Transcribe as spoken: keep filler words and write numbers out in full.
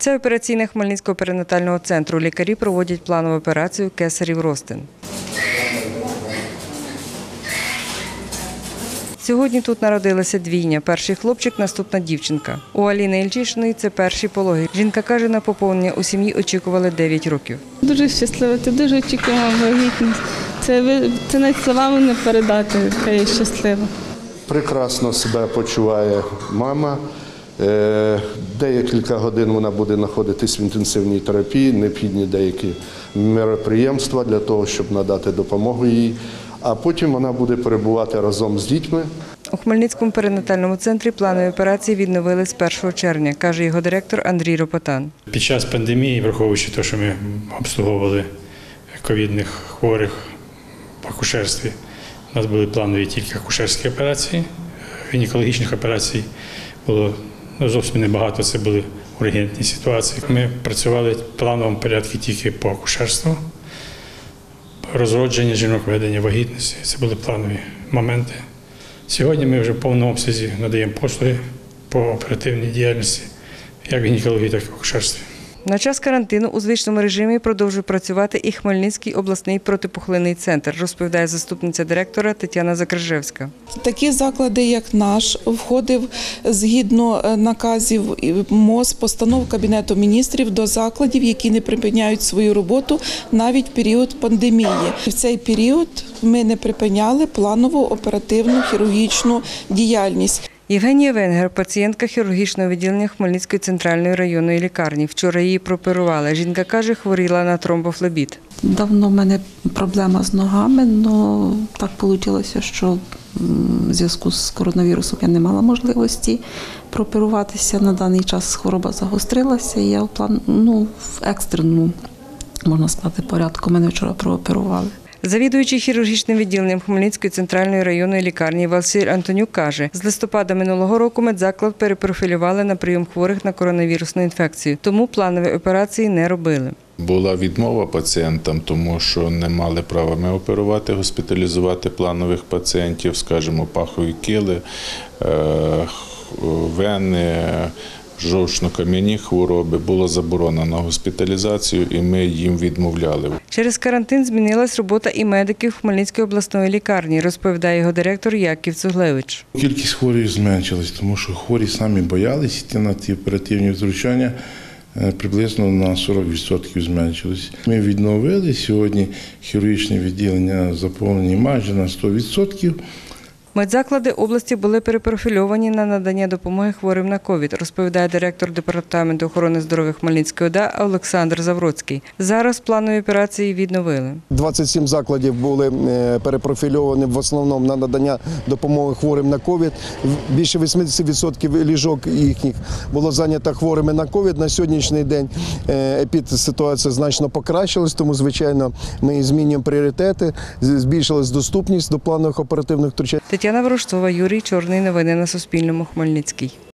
Це операційна Хмельницького перинатального центру. Лікарі проводять планову операцію кесарів розтин. Сьогодні тут народилася двійня. Перший хлопчик – наступна дівчинка. У Аліни Ільчишиної це перші пологи. Жінка каже, на поповнення у сім'ї очікували дев'ять років. Дуже щаслива, це дуже очікувана вагітність. Це, це навіть словами не передати, яка я щаслива. Прекрасно себе почуває мама. Декілька годин вона буде знаходитись в інтенсивній терапії, необхідні деякі мероприємства для того, щоб надати допомогу їй. А потім вона буде перебувати разом з дітьми. У Хмельницькому перинатальному центрі планові операції відновили з першого червня, каже його директор Андрій Ропотан. Під час пандемії, враховуючи те, що ми обслуговували ковідних хворих в акушерстві, у нас були планові тільки акушерські операції, гінекологічних операцій було зовсім небагато, це були ургентні ситуації. Ми працювали в плановому порядку тільки по акушерству. Розродження жінок, ведення вагітності – це були планові моменти. Сьогодні ми вже в повному обсязі надаємо послуги по оперативній діяльності, як в гінекології, так і в акушерстві. На час карантину у звичному режимі продовжує працювати і Хмельницький обласний протипухлинний центр, розповідає заступниця директора Тетяна Закрижевська. Такі заклади, як наш, входив згідно наказів МОЗ, постанов Кабінету міністрів до закладів, які не припиняють свою роботу навіть в період пандемії. В цей період ми не припиняли планову оперативну хірургічну діяльність. Євгенія Венгер – пацієнтка хірургічного відділення Хмельницької центральної районної лікарні. Вчора її прооперували. Жінка каже, хворіла на тромбофлебіт. Давно в мене проблема з ногами, але так вийшло, що в зв'язку з коронавірусом я не мала можливості прооперуватися. На даний час хвороба загострилася і я в, план, ну, в екстреному, можна сказати, порядку мене вчора прооперували. Завідуючий хірургічним відділенням Хмельницької центральної районної лікарні Василь Антонюк каже, з листопада минулого року медзаклад перепрофілювали на прийом хворих на коронавірусну інфекцію, тому планові операції не робили. Була відмова пацієнтам, тому що не мали права ми оперувати, госпіталізувати планових пацієнтів, скажімо, пахові кили, вени, жовчно-кам'яні хвороби. Було заборонено госпіталізацію і ми їм відмовляли. Через карантин змінилась робота і медиків Хмельницької обласної лікарні, розповідає його директор Яків Цуглевич. Кількість хворих зменшилась, тому що хворі самі боялись йти на ті оперативні втручання, приблизно на сорок відсотків зменшилось. Ми відновили, сьогодні хірургічне відділення заповнені майже на сто відсотків. Медзаклади області були перепрофільовані на надання допомоги хворим на ковід, розповідає директор Департаменту охорони здоров'я Хмельницької ОДА Олександр Завроцький. Зараз планові операції відновили. двадцять сім закладів були перепрофільовані в основному на надання допомоги хворим на ковід. Більше вісімдесят відсотків ліжок їхніх було зайнято хворими на ковід. На сьогоднішній день епідситуація значно покращилась, тому, звичайно, ми змінюємо пріоритети, збільшилась доступність до планових оперативних втручань. Тетяна Ворожцова, Юрій Чорний. Новини на Суспільному. Хмельницький.